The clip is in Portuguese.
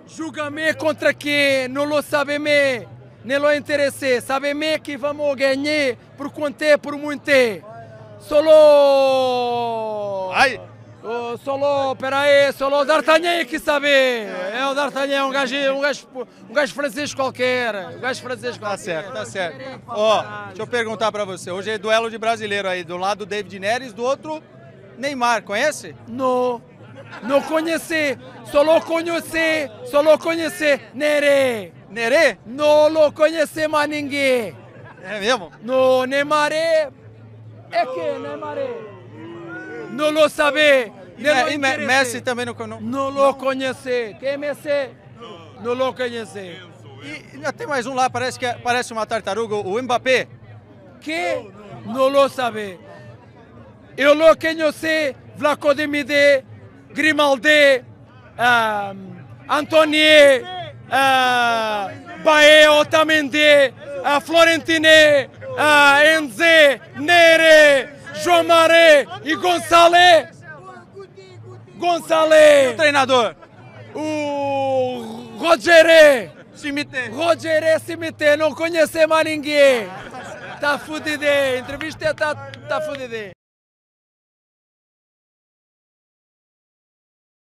Julga-me contra quem não lo sabe-me, nem lo interessa. Sabe-me que vamos ganhar por quanto é, por muito é. Solo... Ai! Solo, peraí, solo o D'Artagnan que sabe. É o D'Artagnan, um gajo francês qualquer. Um gajo francês qualquer. Tá certo, tá certo. Ó, deixa eu perguntar pra você. Hoje é duelo de brasileiro aí. Do lado, David Neres, do outro, Neymar. Conhece? Não, não conheci. Solo conheci Nere. Nerê? Não lo conheci mais ninguém. É mesmo? No, Neymar é que Neymar não lo sabe. E Messi também não conhece? Não lo conhece. Quem Messi? Não lo conhece. E ainda tem mais um lá, parece uma tartaruga, o Mbappé. Que? Não lo sabe. Eu lo conheci, Vlaco de Mide, Grimaldi, Antonier, Bae, Otamendi, Florentine, Enze, Nere, João Maré e Gonçalves. O treinador? O Rogeré. Cimité. Cimité, não conhece mais ninguém. Tá fudido, entrevista tá fudido.